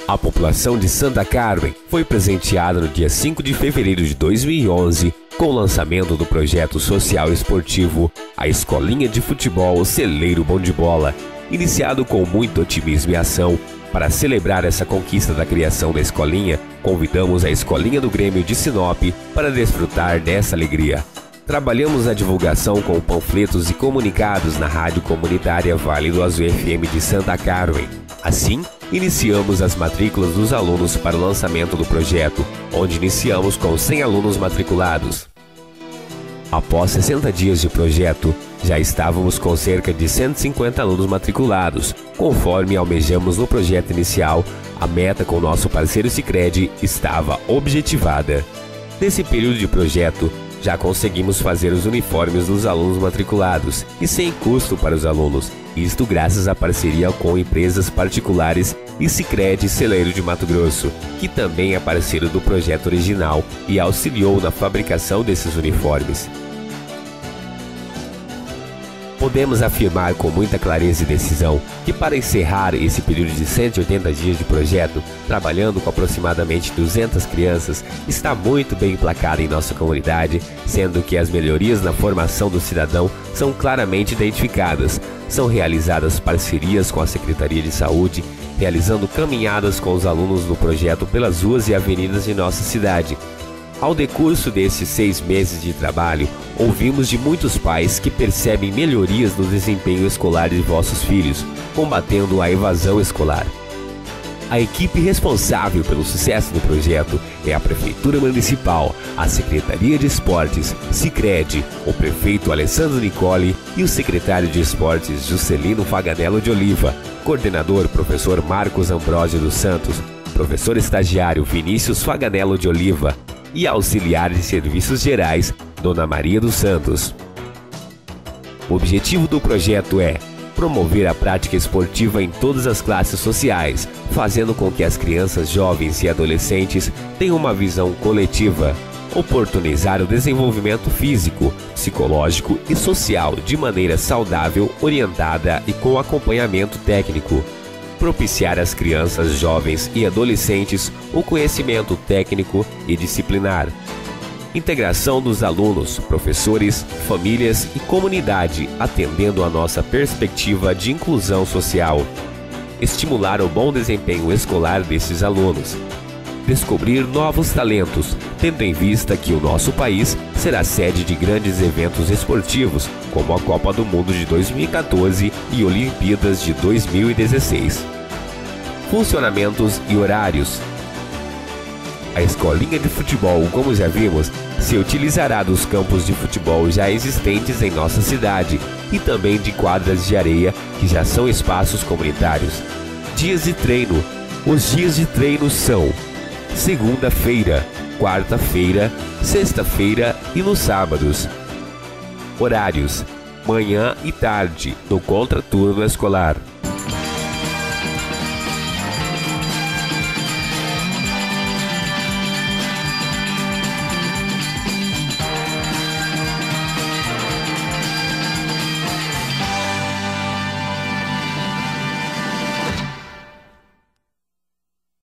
A população de Santa Carmen foi presenteada no dia 5 de fevereiro de 2011 com o lançamento do projeto social esportivo A Escolinha de Futebol Celeiro Bom de Bola, iniciado com muito otimismo e ação. Para celebrar essa conquista da criação da escolinha, convidamos a Escolinha do Grêmio de Sinop para desfrutar dessa alegria. Trabalhamos a divulgação com panfletos e comunicados na rádio comunitária Vale do Azul FM de Santa Carmen. Assim, iniciamos as matrículas dos alunos para o lançamento do projeto, onde iniciamos com 100 alunos matriculados. Após 60 dias de projeto, já estávamos com cerca de 150 alunos matriculados. Conforme almejamos no projeto inicial, a meta com nosso parceiro Sicredi estava objetivada. Nesse período de projeto, já conseguimos fazer os uniformes dos alunos matriculados e sem custo para os alunos, isto graças à parceria com empresas particulares e Sicredi Celeiro de Mato Grosso, que também é parceiro do projeto original e auxiliou na fabricação desses uniformes. Podemos afirmar com muita clareza e decisão que para encerrar esse período de 180 dias de projeto, trabalhando com aproximadamente 200 crianças, está muito bem emplacada em nossa comunidade, sendo que as melhorias na formação do cidadão são claramente identificadas. São realizadas parcerias com a Secretaria de Saúde, realizando caminhadas com os alunos no projeto pelas ruas e avenidas de nossa cidade. Ao decurso desses 6 meses de trabalho, ouvimos de muitos pais que percebem melhorias no desempenho escolar de vossos filhos, combatendo a evasão escolar. A equipe responsável pelo sucesso do projeto é a Prefeitura Municipal, a Secretaria de Esportes, Sicredi, o prefeito Alessandro Nicoli e o secretário de Esportes Juscelino Faganello de Oliva, coordenador professor Marcos Ambrosio dos Santos, professor estagiário Vinícius Faganello de Oliva, e auxiliar de serviços gerais, Dona Maria dos Santos. O objetivo do projeto é promover a prática esportiva em todas as classes sociais, fazendo com que as crianças, jovens e adolescentes tenham uma visão coletiva, oportunizar o desenvolvimento físico, psicológico e social de maneira saudável, orientada e com acompanhamento técnico. Propiciar às crianças, jovens e adolescentes o conhecimento técnico e disciplinar. Integração dos alunos, professores, famílias e comunidade, atendendo à nossa perspectiva de inclusão social. Estimular o bom desempenho escolar desses alunos. Descobrir novos talentos, tendo em vista que o nosso país será sede de grandes eventos esportivos, como a Copa do Mundo de 2014 e Olimpíadas de 2016. Funcionamentos e horários. A escolinha de futebol, como já vimos, se utilizará dos campos de futebol já existentes em nossa cidade e também de quadras de areia, que já são espaços comunitários. Dias de treino. Os dias de treino são segunda-feira, quarta-feira, sexta-feira e nos sábados. Horários: manhã e tarde, no contraturno escolar.